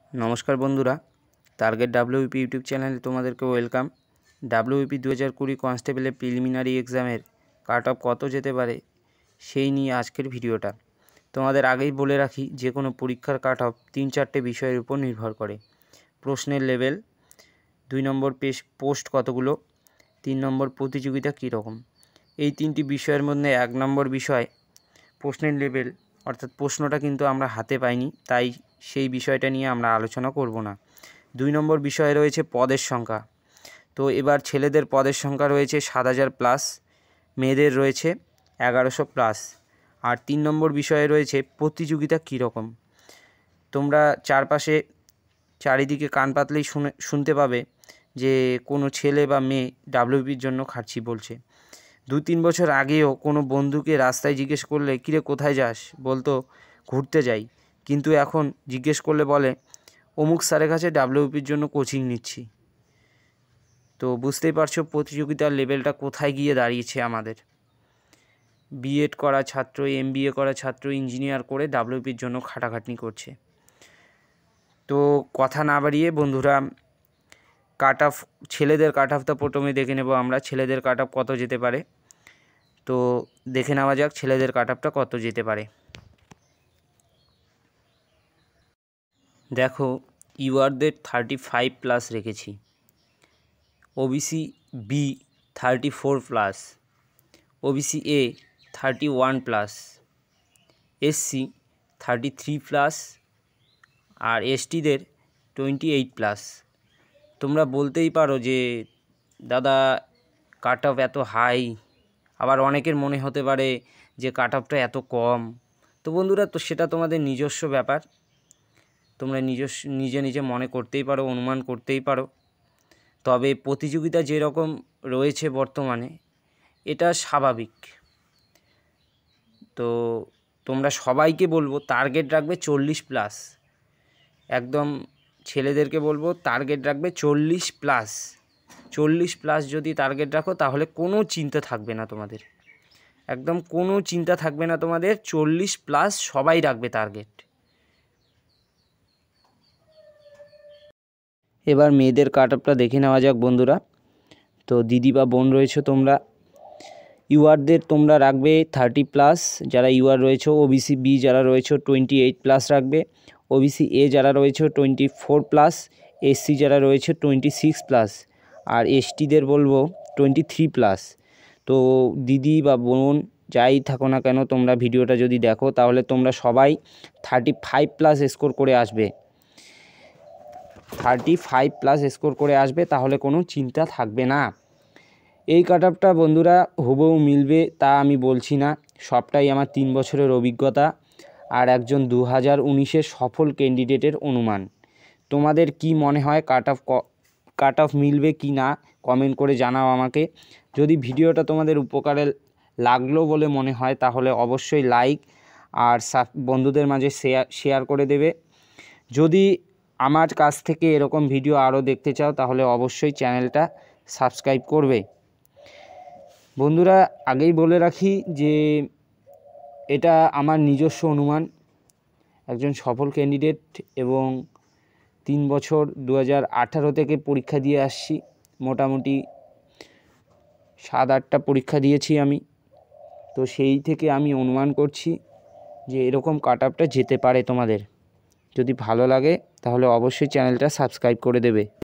नमस्कार बंधुरा target WBP YouTube channel तुम्हादेरके वेलकाम। WBP 2020 कन्स्टेबल प्रिलिमिनारि एग्जामेर काट अफ कत जेते पारे सेई निये आजकेर भिडियोटा। तोमादेर आगेई बोले राखी जे कोनो परीक्षार काट अफ 3-4टे विषयेर उपर निर्भर करे। प्रश्नेर लेभेल, 2 नम्बर पोस्ट कतगुलो, 3 नम्बर प्रतियोगिता की रकम। এই তিনটি বিষয়ের মধ্যে 1 নম্বর বিষয় প্রশ্নের লেভেল অর্থাৎ প্রশ্নটা কিন্তু আমরা হাতে পাইনি, তাই সেই বিষয়টা নিয়ে আমরা আলোচনা করব না। 2 নম্বর বিষয় রয়েছে পদের সংখ্যা। তো এবার ছেলেদের পদের সংখ্যা রয়েছে 7000 প্লাস, মেয়েদের রয়েছে 1100 প্লাস। আর 3 নম্বর বিষয়ে রয়েছে প্রতিযোগিতা কী রকম। তোমরা চারিদিকে কান পাতলেই শুনতে পাবে যে কোনো ছেলে বা মেয়ে WBPর জন্য খাটছি বলছে। 2-3 বছর আগেও কোনো বন্ধুকে রাস্তায় জিজ্ঞেস করলে কিরে কোথায় যাস, বলতো ঘুরতে যাই, কিন্তু এখন জিজ্ঞেস করলে বলে অমুক স্যারের কাছে WBPর জন্য কোচিং নিচ্ছি। তো বুঝতেই পারছো প্রতিযোগিতার লেভেলটা কোথায় গিয়ে দাঁড়িয়েছে আমাদের। বিএড করা ছাত্র, MBA করা ছাত্র, ইঞ্জিনিয়ার করে WBPর জন্য খাটাখাটনি করছে। তো কথা না বাড়িয়ে বন্ধুরা কাট অফ, ছেলেদের কাট অফটা প্রথমে দেখে নেব আমরা, ছেলেদের কাট অফ কত যেতে পারে। তো দেখে নেওয়া যাক ছেলেদের কাট অফটা কত যেতে পারে। দেখো ইউআরদের 35 প্লাস রেখেছি, OBC B 34 plus, OBC A 31 plus, SC 33 plus আর STদের 28 প্লাস। তোমরা বলতেই পারো যে দাদা কাট অফ এত হাই, আবার অনেকের মনে হতে পারে যে কাট অফটা এত কম। তো বন্ধুরা তো সেটা তোমাদের নিজস্ব ব্যাপার, তোমরা নিজে মনে করতেই পারো, অনুমান করতেই পারো। তবে প্রতিযোগিতা যেরকম রয়েছে বর্তমানে এটা স্বাভাবিক। তো তোমরা সবাইকে বলবো টার্গেট রাখবে 40 প্লাস। একদম ছেলেদেরকে বলবো টার্গেট রাখবে 40 প্লাস। 40 প্লাস যদি টার্গেট রাখো তাহলে কোনো চিন্তা থাকবে না তোমাদের, একদম কোনো চিন্তা থাকবে না তোমাদের। 40 প্লাস সবাই রাখবে টার্গেট। এবার মেয়েদের কাট অফটা দেখে নেওয়া যাক বন্ধুরা। তো দিদি বা বোন রয়েছে তোমরা, ইউআরদের তোমরা রাখবে 30 প্লাস যারা ইউআর রয়েছে, OBC B যারা রয়েছে 28 প্লাস রাখবে, OBC A যারা রয়েছে 24 প্লাস, SC যারা রয়েছে 26 প্লাস আর STদের বলবো 23 প্লাস। তো দিদি বা বোন যাই থাকো না কেন তোমরা ভিডিওটা যদি দেখো তাহলে তোমরা সবাই 35 প্লাস স্কোর করে আসবে, 35 প্লাস স্কোর করে আসবে, তাহলে কোনো চিন্তা থাকবে না। এই কাট অফটা বন্ধুরা হুবহু মিলবে তা আমি বলছি না, সবটাই আমার 3 বছরের অভিজ্ঞতা আর একজন 2019-এর সফল ক্যান্ডিডেটের অনুমান। তোমাদের কি মনে হয় কাট অফ মিলবে কি না কমেন্ট করে জানাও আমাকে। যদি ভিডিওটা তোমাদের উপকারে লাগলো বলে মনে হয় তাহলে অবশ্যই লাইক আর বন্ধুদের মাঝে শেয়ার করে দেবে। যদি আমার কাছ থেকে এরকম ভিডিও আরও দেখতে চাও তাহলে অবশ্যই চ্যানেলটা সাবস্ক্রাইব করবে। বন্ধুরা আগেই বলে রাখি যে এটা আমার নিজস্ব অনুমান, একজন সফল ক্যান্ডিডেট এবং 3 বছর 2018 থেকে পরীক্ষা দিয়ে আসছি, মোটামুটি 7-8টা পরীক্ষা দিয়েছি আমি। তো সেই থেকে আমি অনুমান করছি যে এরকম কাট অফটা যেতে পারে তোমাদের। যদি ভালো লাগে তাহলে অবশ্যই চ্যানেলটা সাবস্ক্রাইব করে দেবে।